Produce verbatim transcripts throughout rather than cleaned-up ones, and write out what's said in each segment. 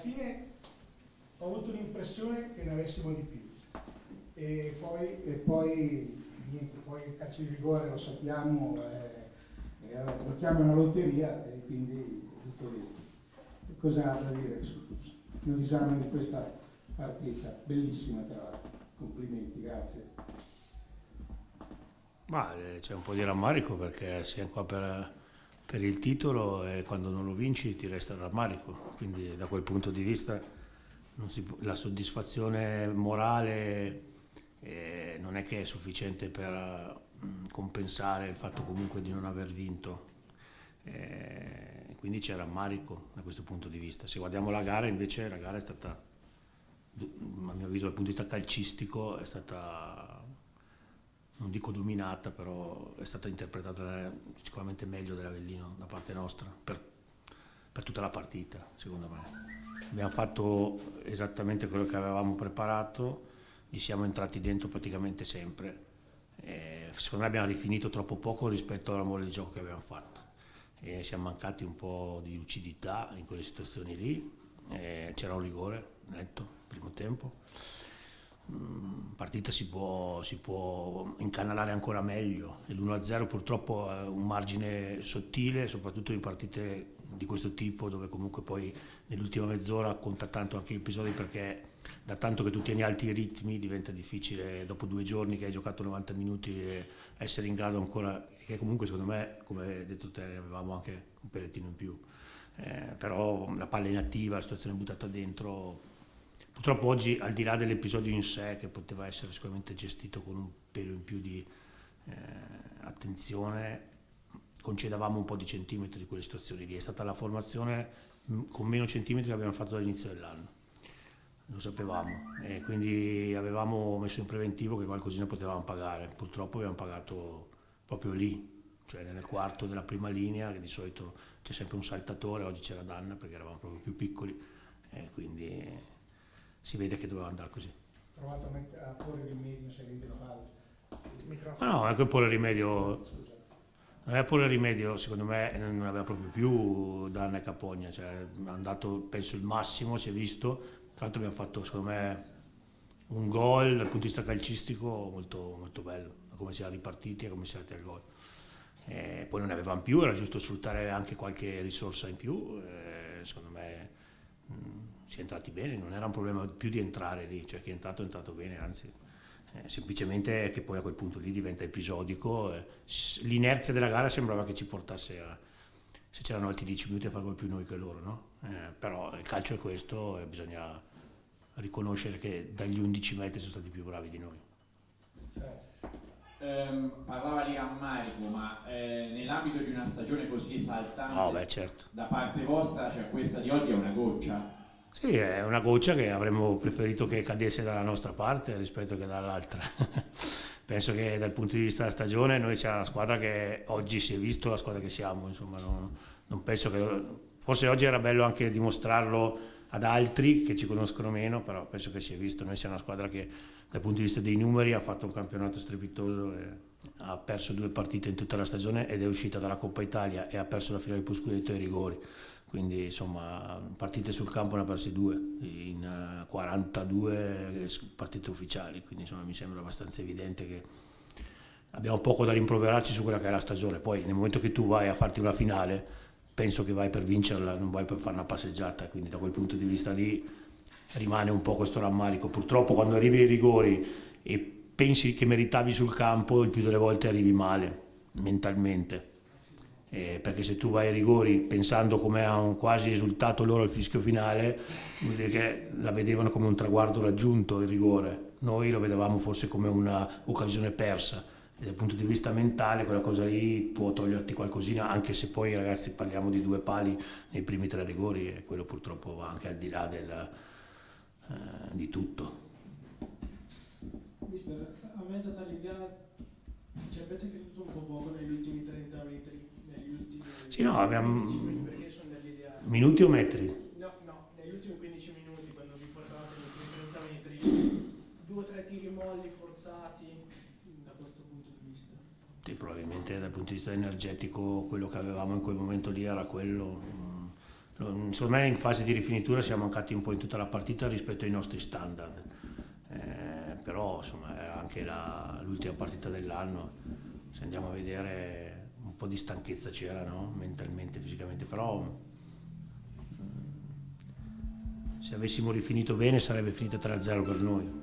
fine ho avuto l'impressione che ne avessimo di più. E poi, e poi niente, poi il calcio di rigore lo sappiamo, eh, eh, lo chiamano lotteria e quindi tutto lì. Cosa ha da dire sul esame di questa partita? Bellissima tra l'altro, complimenti, grazie. Ma eh, c'è un po' di rammarico perché siamo qua per, per il titolo e quando non lo vinci ti resta il rammarico, quindi da quel punto di vista non si può, la soddisfazione morale eh, non è che è sufficiente per mh, compensare il fatto comunque di non aver vinto, eh, quindi c'è rammarico da questo punto di vista. Se guardiamo la gara invece la gara è stata, a mio avviso dal punto di vista calcistico, è stata, non dico dominata, però è stata interpretata sicuramente meglio dell'Avellino da parte nostra per, per tutta la partita, secondo me. Abbiamo fatto esattamente quello che avevamo preparato, gli siamo entrati dentro praticamente sempre. E secondo me abbiamo rifinito troppo poco rispetto all'amore di gioco che abbiamo fatto. E siamo mancati un po' di lucidità in quelle situazioni lì. C'era un rigore netto, primo tempo. Partita si può, si può incanalare ancora meglio. L'uno a zero purtroppo è un margine sottile, soprattutto in partite di questo tipo dove comunque poi nell'ultima mezz'ora conta tanto anche gli episodi, perché da tanto che tu tieni alti i ritmi diventa difficile dopo due giorni che hai giocato novanta minuti essere in grado ancora, che comunque secondo me, come hai detto te, avevamo anche un pellettino in più, eh, però la palla inattiva, la situazione buttata dentro. Purtroppo oggi, al di là dell'episodio in sé, che poteva essere sicuramente gestito con un pelo in più di eh, attenzione, concedavamo un po' di centimetri di quelle situazioni lì. È stata la formazione con meno centimetri che abbiamo fatto dall'inizio dell'anno, lo sapevamo, e quindi avevamo messo in preventivo che qualcosina potevamo pagare. Purtroppo abbiamo pagato proprio lì, cioè nel quarto della prima linea, che di solito c'è sempre un saltatore, oggi c'era Danna perché eravamo proprio più piccoli, e quindi si vede che doveva andare così. Ho provato a, mettere, a porre rimedio se avete fallo. Ma no, anche porre rimedio, non è porre rimedio, secondo me non aveva proprio più Danna e Capogna, cioè hanno dato penso il massimo, si è visto. Tra l'altro abbiamo fatto secondo me un gol dal punto di vista calcistico molto, molto bello, come si è ripartiti e come si è arrivati al gol. E poi non ne avevamo più, era giusto sfruttare anche qualche risorsa in più, e secondo me mh, si è entrati bene, non era un problema più di entrare lì, cioè chi è entrato è entrato bene, anzi eh, semplicemente che poi a quel punto lì diventa episodico, eh, l'inerzia della gara sembrava che ci portasse a, se c'erano altri dieci minuti a fare gol più noi che loro, no? Eh, però il calcio è questo e bisogna riconoscere che dagli undici metri sono stati più bravi di noi. Grazie. Um, parlava di rammarico, ma eh, nell'ambito di una stagione così esaltante, oh, beh, certo. da parte vostra, cioè questa di oggi è una goccia? Sì, è una goccia che avremmo preferito che cadesse dalla nostra parte rispetto che dall'altra. Penso che dal punto di vista della stagione noi siamo la squadra che oggi si è visto, la squadra che siamo, insomma, non, non penso che, forse oggi era bello anche dimostrarlo ad altri che ci conoscono meno, però penso che si è visto. Noi siamo una squadra che dal punto di vista dei numeri ha fatto un campionato strepitoso, e ha perso due partite in tutta la stagione ed è uscita dalla Coppa Italia e ha perso la finale di Puscudetto ai rigori, quindi insomma partite sul campo ne ha perse due in quarantadue partite ufficiali, quindi insomma mi sembra abbastanza evidente che abbiamo poco da rimproverarci su quella che è la stagione. Poi nel momento che tu vai a farti una finale penso che vai per vincerla, non vai per fare una passeggiata, quindi da quel punto di vista lì rimane un po' questo rammarico. Purtroppo quando arrivi ai rigori e pensi che meritavi sul campo, il più delle volte arrivi male mentalmente, eh, perché se tu vai ai rigori pensando come hanno quasi esultato loro al fischio finale, vuol dire che la vedevano come un traguardo raggiunto il rigore, noi lo vedevamo forse come un'occasione persa. E dal punto di vista mentale quella cosa lì può toglierti qualcosina, anche se poi ragazzi parliamo di due pali nei primi tre rigori e quello purtroppo va anche al di là del, eh, di tutto. Mister, a me è data l'idea, ci avete creduto un po' poco negli ultimi trenta metri, negli ultimi sì, no, abbiamo minuti, perché sono dell'idea. Minuti o metri? No, no, negli ultimi quindici minuti quando vi portavate negli ultimi trenta metri, due o tre tiri molli forzati. Sì, probabilmente dal punto di vista energetico quello che avevamo in quel momento lì era quello, secondo me in fase di rifinitura siamo mancati un po' in tutta la partita rispetto ai nostri standard, eh, però insomma era anche la, l'ultima partita dell'anno, se andiamo a vedere un po' di stanchezza c'era, no? Mentalmente, fisicamente, però mh, se avessimo rifinito bene sarebbe finita tre a zero per noi.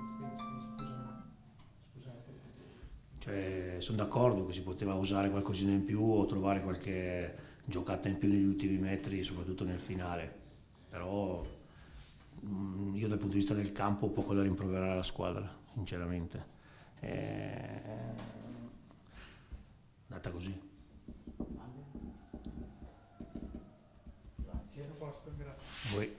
Cioè, sono d'accordo che si poteva usare qualcosina in più o trovare qualche giocata in più negli ultimi metri, soprattutto nel finale, però mh, io dal punto di vista del campo ho poco da rimproverare alla squadra, sinceramente. È andata così. Grazie. A posto, grazie. Voi.